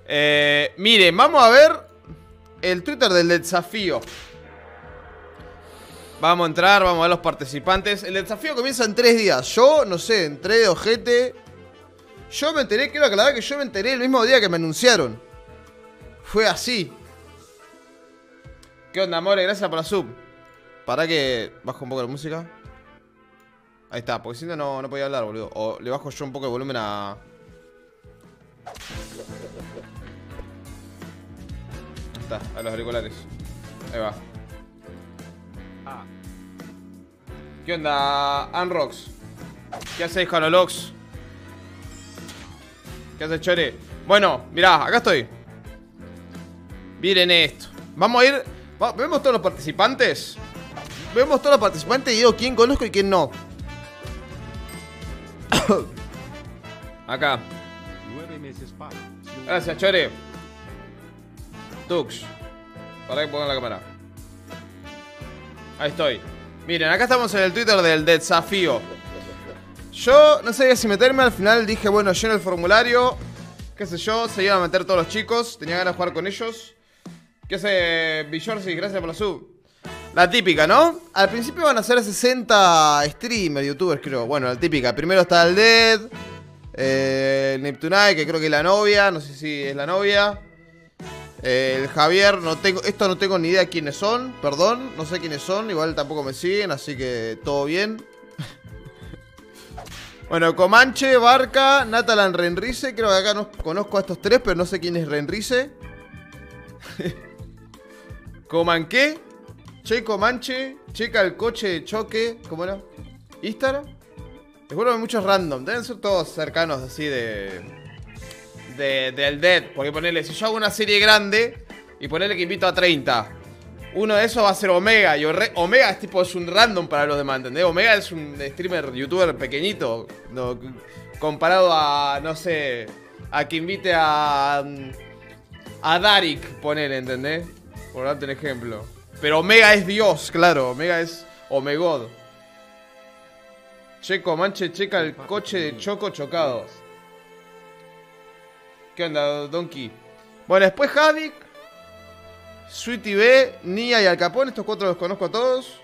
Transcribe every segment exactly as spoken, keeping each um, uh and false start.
Eh, miren, vamos a ver el Twitter del desafío. Vamos a entrar, vamos a ver los participantes. El desafío comienza en tres días. Yo, no sé, entré de ojete. Yo me enteré, quiero aclarar que yo me enteré el mismo día que me anunciaron. Fue así. ¿Qué onda, amores? Gracias por la sub. Para que bajo un poco la música. Ahí está, porque si no, no, no podía hablar, boludo. O le bajo yo un poco el volumen a... Ahí está, a los auriculares. Ahí va. ¿Qué onda, Anrox? ¿Qué hacéis, Canolox? ¿Qué haces, Chore? Bueno, mirá, acá estoy. Miren esto. Vamos a ir... ¿Vemos todos los participantes? Vemos todos los participantes y digo quién conozco y quién no. Acá. Gracias, Chore. Tux. Para que pongan la cámara. Ahí estoy. Miren, acá estamos en el Twitter del desafío. Yo no sabía si meterme, al final dije, bueno, lleno el formulario. Qué sé yo, se iban a meter todos los chicos. Tenía ganas de jugar con ellos. ¿Qué hace Billorsi? Gracias por la sub. La típica, ¿no? Al principio van a ser sesenta streamers, youtubers, creo. Bueno, la típica. Primero está el Dead, eh, el Neptunai, que creo que es la novia. No sé si es la novia. Eh, el Javier, no tengo, esto no tengo ni idea quiénes son. Perdón, no sé quiénes son. Igual tampoco me siguen, así que todo bien. Bueno, Comanche, Barca, Natalan, Renrice. Creo que acá no conozco a estos tres, pero no sé quién es Renrice. ¿Coman qué? Che Comanche, checa el coche de choque. ¿Cómo era? ¿Instagram? Seguro que muchos random. Deben ser todos cercanos así de... de del Dead. Porque ponerle, si yo hago una serie grande y ponerle que invito a treinta, uno de esos va a ser Omega. Y Omega es tipo, es un random para los demás, ¿entendés? Omega es un streamer, youtuber pequeñito, no, comparado a, no sé, a que invite a... a Darik, ponele, ¿entendés? Por darte un ejemplo. Pero Omega es Dios, claro. Omega es Omegod. Checo, Manche, checa el coche de Choco chocado. ¿Qué onda, Donkey? Bueno, después Havik, Sweetie B, Nia y Al Capone. Estos cuatro los conozco a todos.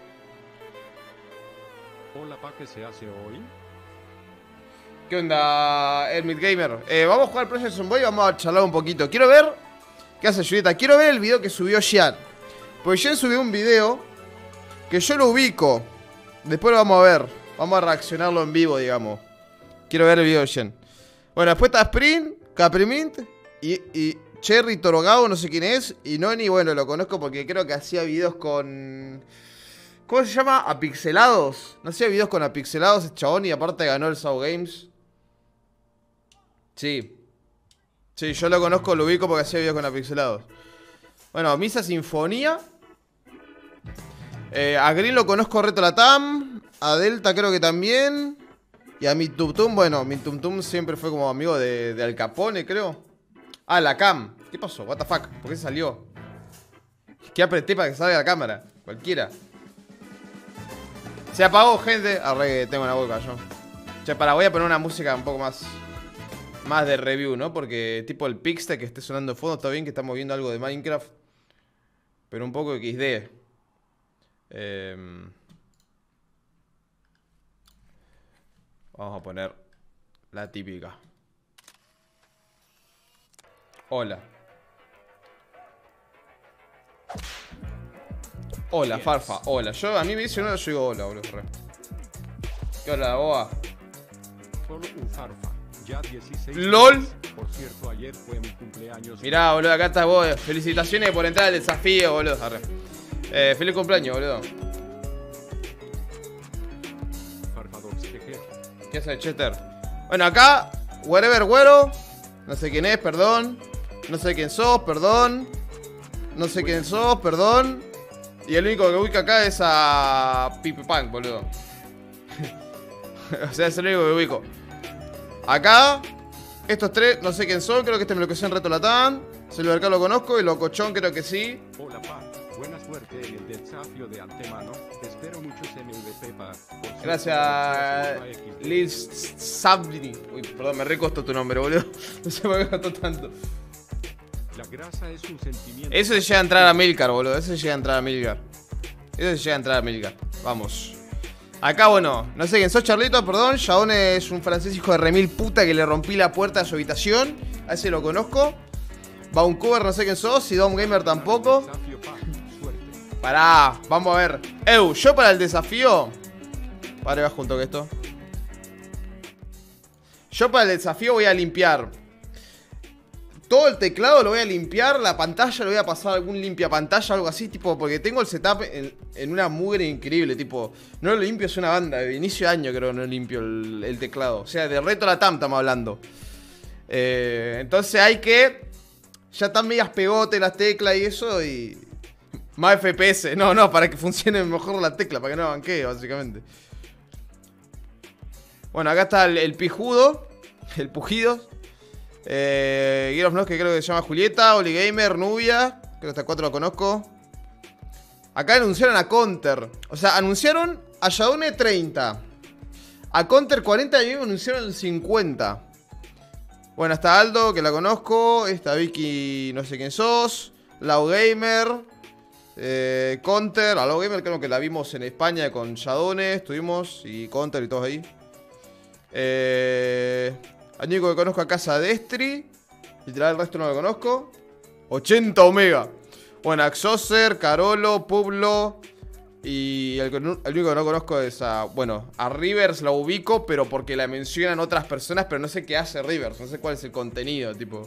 Hola, ¿pa' qué se hace hoy? ¿Qué onda, Hermit Gamer? Eh, vamos a jugar Project Zomboid y vamos a charlar un poquito. Quiero ver... ¿Qué hace, Julieta? Quiero ver el video que subió Jean. Porque Jean subió un video que yo lo ubico. Después lo vamos a ver. Vamos a reaccionarlo en vivo, digamos. Quiero ver el video de Jean. Bueno, después está Sprint, Caprimint y, y Cherry Torogao, no sé quién es. Y Noni, bueno, lo conozco porque creo que hacía videos con... ¿Cómo se llama? Apixelados. No hacía videos con Apixelados ese chabón y aparte ganó el Sao Games. Sí. Sí, yo lo conozco, lo ubico porque hacía videos con Apixelados. Bueno, Misa Sinfonía. Eh, a Green lo conozco, Reto Latam. A Delta creo que también. Y a Mintumtum, bueno, Mintumtum siempre fue como amigo de, de Al Capone, creo. Ah, la cam. ¿Qué pasó? What the fuck? ¿Por qué salió? ¿Qué apreté para que salga la cámara? Cualquiera. Se apagó, gente. Arre que tengo una boca yo. Che, para, voy a poner una música un poco más... más de review, ¿no? Porque tipo el Pixte que esté sonando de fondo. Está bien que estamos viendo algo de Minecraft, pero un poco equis de. eh... Vamos a poner la típica. Hola. Hola, Farfa, hola. Yo, a mí me dice uno, yo digo hola, boludo. ¿Qué hola, boa? Solo un Farfa. Ya dieciséis. LOL. Por cierto, ayer fue mi cumpleaños. Mirá, boludo, acá estás vos. Felicitaciones por entrar al desafío, boludo. Arre. Eh, feliz cumpleaños, boludo. Farfadox, jeje. ¿Qué hace, Chester? Bueno, acá, wherever güero. No sé quién es, perdón. No sé quién sos, perdón. No sé quién sos, perdón. Y el único que ubica acá es a Pipe Punk, boludo. O sea, es el único que ubico. Acá, estos tres, no sé quién son. Creo que este me lo que en Reto Latam. Silvercar lo conozco y Locochón creo que sí. Hola, pa. Buena suerte en el desafío de antemano. Espero muchos M V P, pa. Gracias, Liz Sabri. Uy, perdón, me recostó tu nombre, boludo. No se me costó tanto. La grasa es un sentimiento. Eso se llega a entrar a Milcar, boludo. Eso se llega a entrar a Milcar. Eso se llega a entrar a Milcar. Vamos. Acá, bueno, no sé quién sos, Charlito, perdón. Shaone es un francés hijo de remil puta que le rompí la puerta a su habitación. A ese lo conozco. Vancouver, no sé quién sos. Y Dom Gamer tampoco. Pará, vamos a ver. Eu, yo para el desafío. Vale, va junto que esto. Yo para el desafío voy a limpiar todo el teclado, lo voy a limpiar. La pantalla lo voy a pasar a algún limpia pantalla, algo así, tipo, porque tengo el setup en, en una mugre increíble, tipo. No lo limpio, es una banda. De inicio de año creo que no limpio el, el teclado. O sea, de Retro Latam estamos hablando. eh, Entonces hay que. Ya están medias pegote las teclas y eso. Y más F P S. No, no, para que funcione mejor la tecla, para que no banquee, básicamente. Bueno, acá está el, el pijudo. El pujido. Eh, Gear of Nos, que creo que se llama Julieta. Oli Gamer, Nubia. Creo que hasta cuatro lo conozco. Acá anunciaron a Counter. O sea, anunciaron a Shadowne treinta. A Counter cuarenta y a mí me anunciaron el cincuenta. Bueno, está Aldo, que la conozco. Está Vicky, no sé quién sos. Lau Gamer. Eh, Counter. A Lau Gamer creo que la vimos en España con Shadowne. Estuvimos. Y Counter y todos ahí. Eh, al único que conozco acá es a Destri. Literal, el resto no lo conozco. ochenta Omega. Bueno, Axoser, Carolo, Publo. Y el, el único que no conozco es a... Bueno, a Rivers la ubico, pero porque la mencionan otras personas. Pero no sé qué hace Rivers. No sé cuál es el contenido, tipo.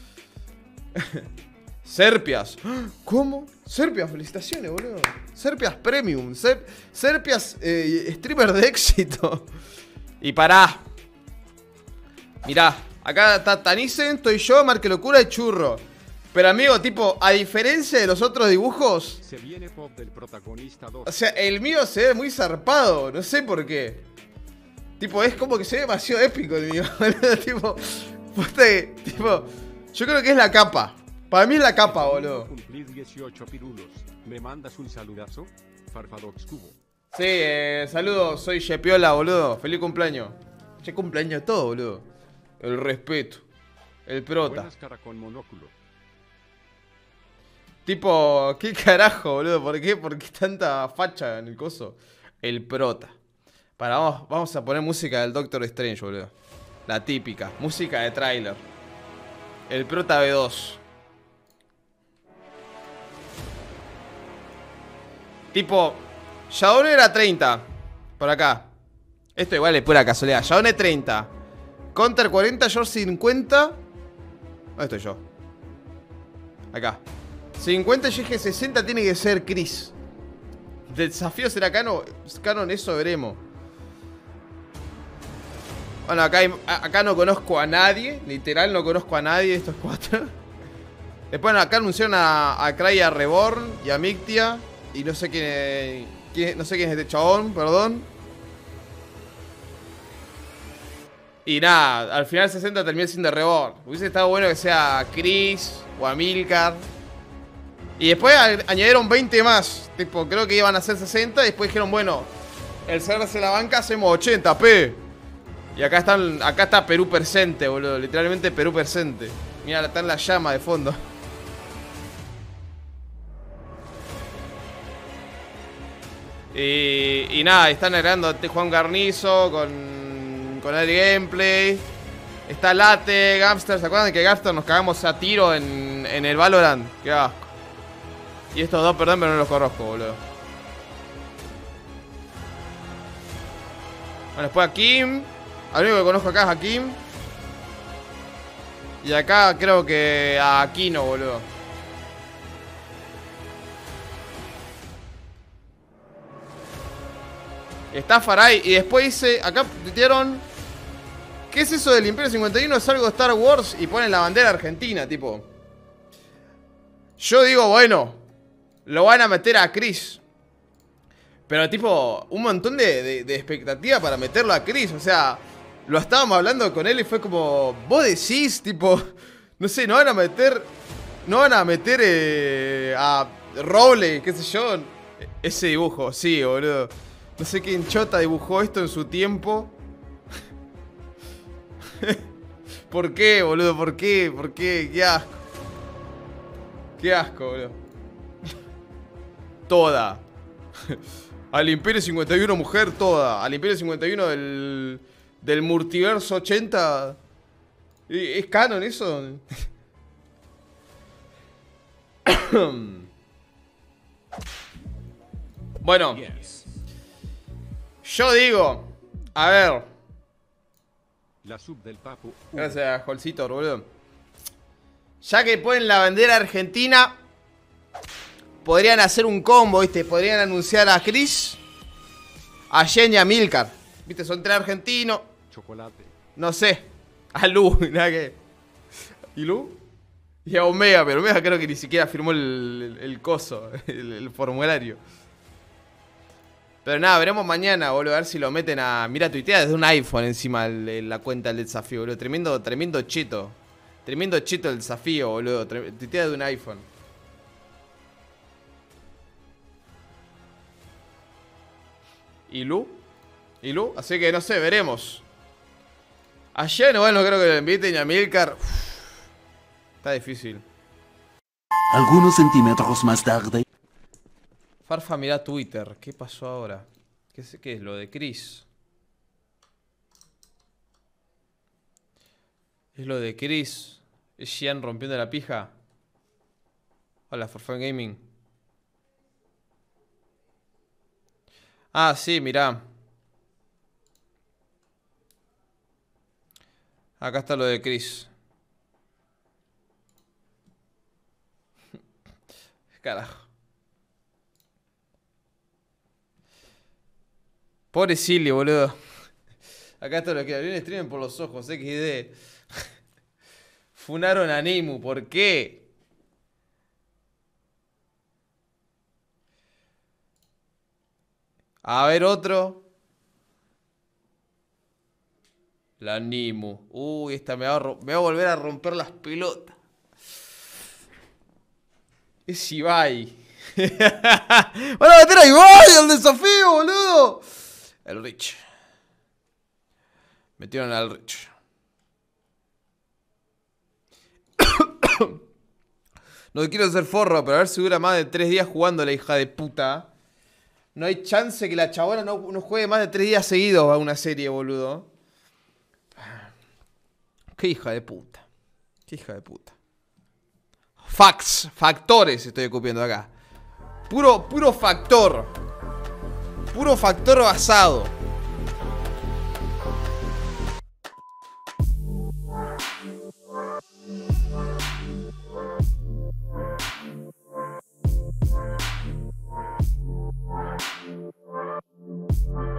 Serpias. ¿Cómo? Serpias, felicitaciones, boludo. Serpias Premium. Ser, Serpias eh, streamer de éxito. Y pará. Mirá, acá está Tanisen, estoy yo, Marque Locura y Churro. Pero amigo, tipo, a diferencia de los otros dibujos, se viene pop del protagonista dos. O sea, el mío se ve muy zarpado. No sé por qué. Tipo, es como que se ve demasiado épico el mío. Tipo, posta que, tipo, yo creo que es la capa. Para mí es la capa, boludo. Cumplir dieciocho pirulos. ¿Me mandas un saludazo? Farfadox Cubo. Sí, eh, saludos, soy Shepiola, boludo. Feliz cumpleaños. Che, cumpleaños todo, boludo. El respeto. El prota. Buenas cara con monóculo. Tipo, ¿qué carajo, boludo? ¿Por qué? ¿Por qué tanta facha en el coso? El prota. Para, vamos, vamos a poner música del Doctor Strange, boludo. La típica. Música de tráiler. El prota B dos. Tipo, Shadowne era treinta. Por acá. Esto igual es pura casualidad. Shadowne treinta. Counter cuarenta, George cincuenta. ¿Dónde estoy yo? Acá. cincuenta y yo dije sesenta tiene que ser Chris. ¿El desafío será Canon? Canon, eso veremos. Bueno, acá, hay, acá no conozco a nadie. Literal, no conozco a nadie de estos cuatro. Después, bueno, acá anunciaron a, a Cry, a Reborn y a Mictia. Y no sé quién, quién, no sé quién es este chabón, perdón. Y nada, al final sesenta terminó siendo Reborn. Hubiese estado bueno que sea Chris o Amilcar. Y después añadieron veinte más. Tipo, creo que iban a ser sesenta. Y después dijeron, bueno, el cerrarse la banca hacemos ochenta, pe. Y acá están, acá está Perú presente, boludo. Literalmente Perú presente. Mira, está en la llama de fondo. Y, y nada, están agregando a Juan Garnizo con, con el gameplay. Está Late, Gamster. ¿Se acuerdan de que Gamster nos cagamos a tiro en, en el Valorant? Qué asco. Y estos dos, perdón, pero no los conozco, boludo. Bueno, después a Kim. Al único que conozco acá es a Kim. Y acá creo que a Aquino, boludo. Está Faray. Y después dice, acá tuitearon, ¿qué es eso del Imperio cincuenta y uno? Es algo de Star Wars. Y ponen la bandera argentina, tipo. Yo digo, bueno, lo van a meter a Chris. Pero tipo, un montón de, de, de expectativa para meterlo a Chris. O sea, lo estábamos hablando con él y fue como, vos decís, tipo, no sé, no van a meter, no van a meter eh, a Roble, qué sé yo. Ese dibujo, sí, boludo. No sé quién chota dibujó esto en su tiempo. ¿Por qué, boludo? ¿Por qué? ¿Por qué? Qué asco. Qué asco, boludo. Toda. Al Imperio cincuenta y uno mujer, toda. Al Imperio cincuenta y uno del... Del multiverso ochenta. ¿Es canon eso? Bueno. Yo digo. A ver. La sub del Papu. Gracias, Jolcito, boludo. Ya que ponen la bandera argentina, podrían hacer un combo, ¿viste? Podrían anunciar a Chris, a Jen y a Milcar. ¿Viste? Son tres argentinos. Chocolate. No sé. A Lu, nada que. ¿Y Lu? Y a Omega, pero Omega creo que ni siquiera firmó el, el, el coso, el, el formulario. Pero nada, veremos mañana, boludo, a ver si lo meten a... Mira, tuitea desde un iPhone encima el, la cuenta del desafío, boludo. Tremendo, tremendo cheto. Tremendo cheto el desafío, boludo. Tuitea desde un iPhone. ¿Y Lu? ¿Y Lu? Así que no sé, veremos. Ayer, bueno, creo que lo inviten a Milcar. Uf, está difícil. Algunos centímetros más tarde. Farfa, mirá Twitter. ¿Qué pasó ahora? ¿Qué es, qué es lo de Chris? Es lo de Chris. ¿Es Xian rompiendo la pija? Hola, Farfa Gaming. Ah, sí, mirá. Acá está lo de Chris. Carajo. Pobre Silly, boludo. Acá está lo que abrió un stream por los ojos, equis de. Funaron a Nemu, ¿por qué? A ver otro. La Nemu. Uy, esta me va, a me va a volver a romper las pelotas. Es Ibai. ¡Van a meter a Ibai al desafío, boludo! El Rich. Metieron al Rich. No quiero ser forro, pero a ver si dura más de tres días jugando la hija de puta. No hay chance que la chabona no, no juegue más de tres días seguidos a una serie, boludo. Qué hija de puta. Qué hija de puta. Facts, factores estoy escupiendo acá. Puro, puro factor. Puro factor basado. We'll be right back.